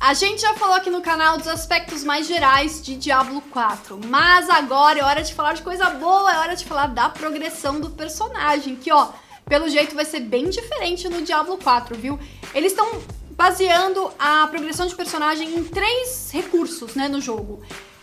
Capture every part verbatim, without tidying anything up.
A gente já falou aqui no canal dos aspectos mais gerais de Diablo quatro, mas agora é hora de falar de coisa boa, é hora de falar da progressão do personagem, que ó, pelo jeito vai ser bem diferente no Diablo quatro, viu? Eles estão baseando a progressão de personagem em três recursos, né, no jogo.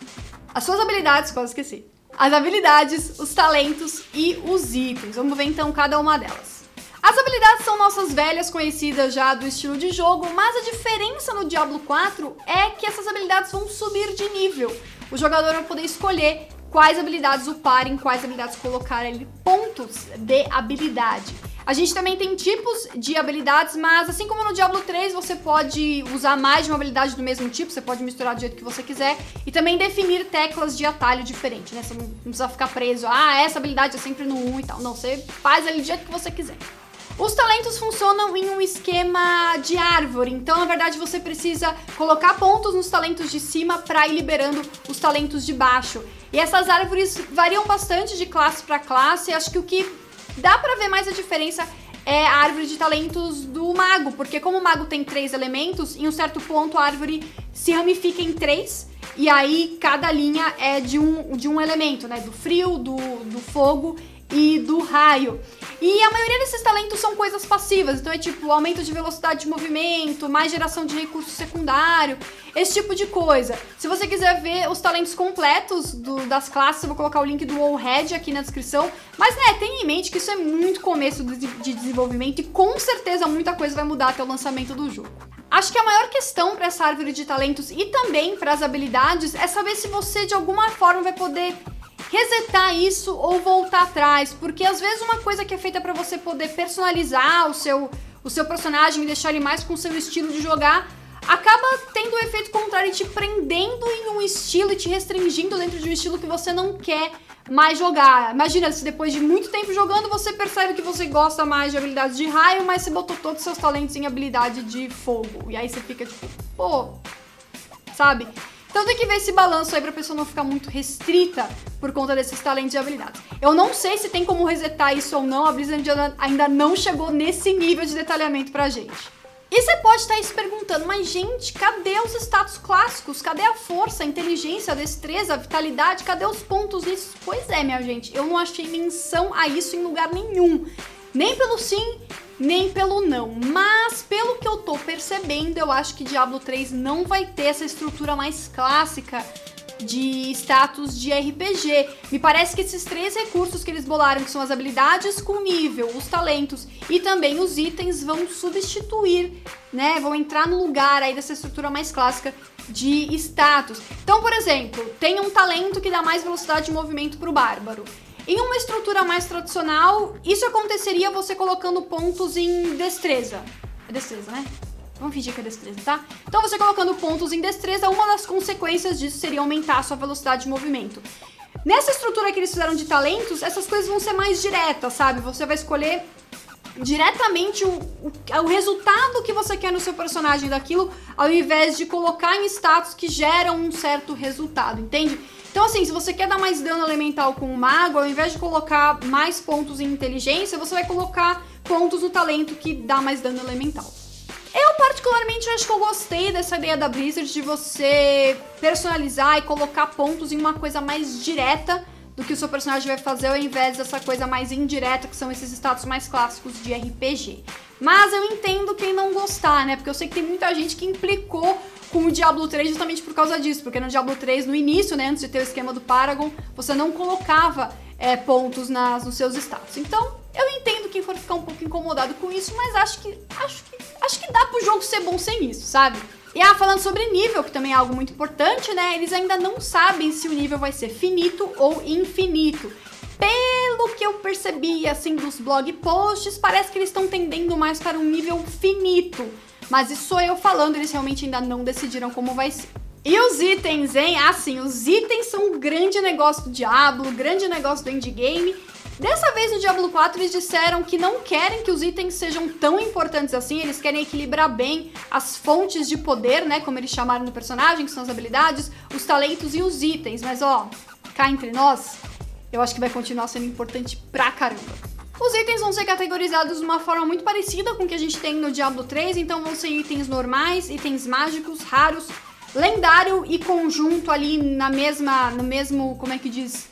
As suas habilidades, quase esqueci. As habilidades, os talentos e os itens. Vamos ver então cada uma delas. As habilidades são nossas velhas conhecidas já do estilo de jogo, mas a diferença no Diablo quatro é que essas habilidades vão subir de nível. O jogador vai poder escolher quais habilidades upar, em quais habilidades colocar ali pontos de habilidade. A gente também tem tipos de habilidades, mas assim como no Diablo três, você pode usar mais de uma habilidade do mesmo tipo, você pode misturar do jeito que você quiser e também definir teclas de atalho diferente, né? Você não precisa ficar preso, ah, essa habilidade é sempre no um e tal. Não, você faz ali do jeito que você quiser. Os talentos funcionam em um esquema de árvore, então na verdade você precisa colocar pontos nos talentos de cima para ir liberando os talentos de baixo. E essas árvores variam bastante de classe para classe, acho que o que dá pra ver mais a diferença é a árvore de talentos do mago, porque como o mago tem três elementos, em um certo ponto a árvore se ramifica em três, e aí cada linha é de um, de um elemento, né? Do frio, do, do fogo e do raio. E a maioria desses talentos são coisas passivas, então é tipo aumento de velocidade de movimento, mais geração de recurso secundário, esse tipo de coisa. Se você quiser ver os talentos completos do, das classes, eu vou colocar o link do Wallhead aqui na descrição, mas né, tenha em mente que isso é muito começo de, de desenvolvimento e com certeza muita coisa vai mudar até o lançamento do jogo. Acho que a maior questão para essa árvore de talentos e também para as habilidades é saber se você de alguma forma vai poder resetar isso ou voltar atrás, porque às vezes uma coisa que é feita para você poder personalizar o seu, o seu personagem e deixar ele mais com o seu estilo de jogar, acaba tendo o efeito contrário e te prendendo em um estilo e te restringindo dentro de um estilo que você não quer mais jogar. Imagina se depois de muito tempo jogando você percebe que você gosta mais de habilidades de raio, mas você botou todos os seus talentos em habilidade de fogo, e aí você fica tipo, pô, sabe? Então tem que ver esse balanço aí pra pessoa não ficar muito restrita por conta desses talentos e habilidades. Eu não sei se tem como resetar isso ou não, a Blizzard ainda não chegou nesse nível de detalhamento pra gente. E você pode estar se perguntando, mas gente, cadê os status clássicos? Cadê a força, a inteligência, a destreza, a vitalidade? Cadê os pontos nisso? Pois é, minha gente, eu não achei menção a isso em lugar nenhum. Nem pelo sim, nem pelo não, mas pelo que eu tô percebendo, eu acho que Diablo três não vai ter essa estrutura mais clássica de status de R P G. Me parece que esses três recursos que eles bolaram, que são as habilidades com nível, os talentos e também os itens, vão substituir, né, vão entrar no lugar aí dessa estrutura mais clássica de status. Então, por exemplo, tem um talento que dá mais velocidade de movimento pro bárbaro. Em uma estrutura mais tradicional, isso aconteceria você colocando pontos em destreza. É destreza, né? Vamos fingir que é destreza, tá? Então você colocando pontos em destreza, uma das consequências disso seria aumentar a sua velocidade de movimento. Nessa estrutura que eles fizeram de talentos, essas coisas vão ser mais diretas, sabe? Você vai escolher diretamente o, o, o resultado que você quer no seu personagem daquilo, ao invés de colocar em status que geram um certo resultado, entende? Então assim, se você quer dar mais dano elemental com o mago, ao invés de colocar mais pontos em inteligência, você vai colocar pontos no talento que dá mais dano elemental. Eu particularmente acho que eu gostei dessa ideia da Blizzard de você personalizar e colocar pontos em uma coisa mais direta do que o seu personagem vai fazer, ao invés dessa coisa mais indireta, que são esses status mais clássicos de R P G. Mas eu entendo quem não gostar, né? Porque eu sei que tem muita gente que implicou com o Diablo três justamente por causa disso, porque no Diablo três, no início, né, antes de ter o esquema do Paragon, você não colocava é, pontos nas, nos seus status. Então, eu entendo quem for ficar um pouco incomodado com isso, mas acho que, acho que, acho que dá pro jogo ser bom sem isso, sabe? E ah, falando sobre nível, que também é algo muito importante, né, eles ainda não sabem se o nível vai ser finito ou infinito. Pelo que eu percebi, assim, dos blog posts, parece que eles estão tendendo mais para um nível finito. Mas isso sou eu falando, eles realmente ainda não decidiram como vai ser. E os itens, hein? Assim, os itens são um grande negócio do Diablo, grande negócio do endgame. Dessa vez no Diablo quatro eles disseram que não querem que os itens sejam tão importantes assim, eles querem equilibrar bem as fontes de poder, né, como eles chamaram no personagem, que são as habilidades, os talentos e os itens. Mas ó, cá entre nós, eu acho que vai continuar sendo importante pra caramba. Os itens vão ser categorizados de uma forma muito parecida com o que a gente tem no Diablo três, então vão ser itens normais, itens mágicos, raros, lendário e conjunto ali na mesma, no mesmo, como é que diz?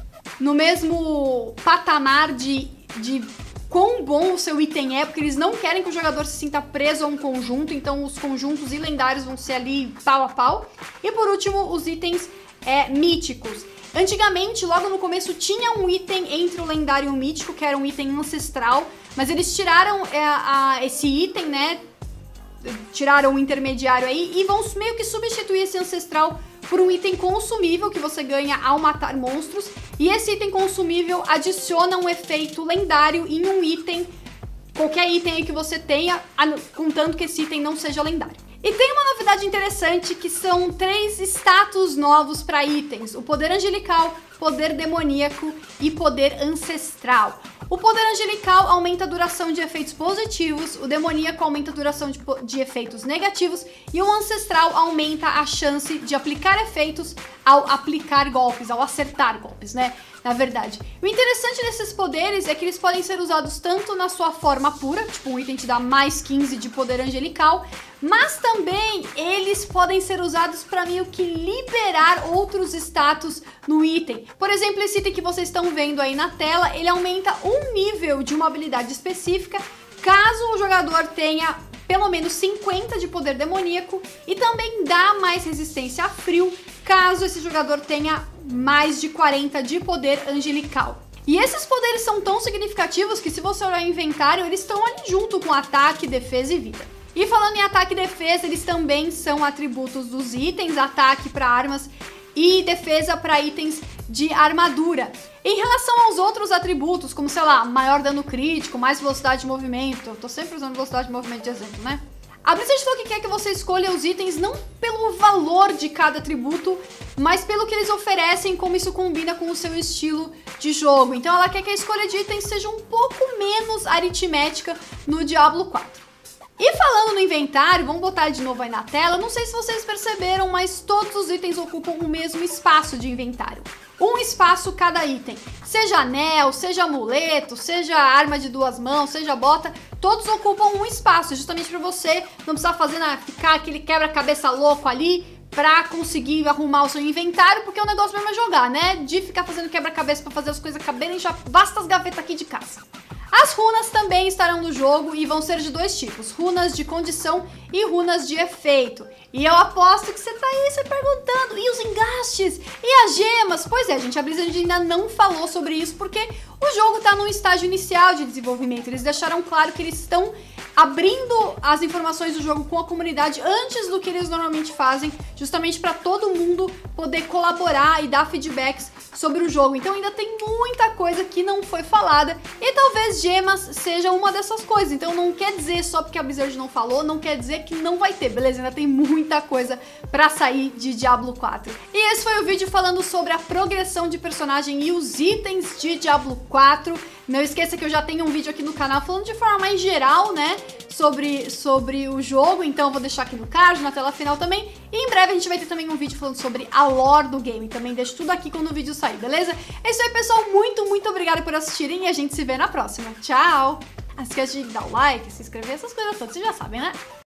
No mesmo patamar de, de quão bom o seu item é, porque eles não querem que o jogador se sinta preso a um conjunto, então os conjuntos e lendários vão ser ali pau a pau. E por último, os itens é, míticos. Antigamente, logo no começo, tinha um item entre o lendário e o mítico, que era um item ancestral, mas eles tiraram é, a, esse item, né? Tiraram o intermediário aí e vão meio que substituir esse ancestral por um item consumível que você ganha ao matar monstros. E esse item consumível adiciona um efeito lendário em um item, qualquer item aí que você tenha, contanto que esse item não seja lendário. E tem uma novidade interessante que são três status novos para itens: o poder angelical, poder demoníaco e poder ancestral. O poder angelical aumenta a duração de efeitos positivos, o demoníaco aumenta a duração de, de efeitos negativos e o ancestral aumenta a chance de aplicar efeitos ao aplicar golpes, ao acertar golpes, né? Na verdade. O interessante desses poderes é que eles podem ser usados tanto na sua forma pura, tipo um item te dá mais quinze de poder angelical, mas também eles podem ser usados para meio que liberar outros status no item. Por exemplo, esse item que vocês estão vendo aí na tela, ele aumenta um nível de uma habilidade específica caso o jogador tenha pelo menos cinquenta de poder demoníaco e também dá mais resistência a frio caso esse jogador tenha mais de quarenta de poder angelical. E esses poderes são tão significativos que, se você olhar o inventário, eles estão ali junto com ataque, defesa e vida. E falando em ataque e defesa, eles também são atributos dos itens: ataque para armas e defesa para itens de armadura. Em relação aos outros atributos, como, sei lá, maior dano crítico, mais velocidade de movimento, eu tô sempre usando velocidade de movimento de exemplo, né? A Blizzard falou que quer que você escolha os itens não pelo valor de cada atributo, mas pelo que eles oferecem, como isso combina com o seu estilo de jogo. Então ela quer que a escolha de itens seja um pouco menos aritmética no Diablo quatro. E falando no inventário, vamos botar de novo aí na tela, não sei se vocês perceberam, mas todos os itens ocupam o mesmo espaço de inventário. Um espaço cada item, seja anel, seja amuleto, seja arma de duas mãos, seja bota, todos ocupam um espaço, justamente para você não precisar fazer na, ficar aquele quebra-cabeça louco ali pra conseguir arrumar o seu inventário, porque o negócio mesmo é jogar, né? De ficar fazendo quebra-cabeça pra fazer as coisas caberem, já basta as gavetas aqui de casa. As runas também estarão no jogo e vão ser de dois tipos: runas de condição e runas de efeito. E eu aposto que você tá aí se perguntando, e os engastes? E as gemas? Pois é, gente, a Blizzard ainda não falou sobre isso porque o jogo tá num estágio inicial de desenvolvimento. Eles deixaram claro que eles estão abrindo as informações do jogo com a comunidade antes do que eles normalmente fazem, justamente para todo mundo poder colaborar e dar feedbacks sobre o jogo. Então ainda tem muita coisa que não foi falada e talvez gemas seja uma dessas coisas. Então não quer dizer só porque a Blizzard não falou, não quer dizer que não vai ter, beleza? Ainda tem muita coisa pra sair de Diablo quatro. E esse foi o vídeo falando sobre a progressão de personagem e os itens de Diablo quatro. Não esqueça que eu já tenho um vídeo aqui no canal falando de forma mais geral, né, sobre, sobre o jogo, então eu vou deixar aqui no card, na tela final também. E em breve a gente vai ter também um vídeo falando sobre a lore do game, também deixo tudo aqui quando o vídeo sair, beleza? É isso aí, pessoal, muito, muito obrigada por assistirem e a gente se vê na próxima. Tchau! Não esquece de dar o like, se inscrever, essas coisas todas, vocês já sabem, né?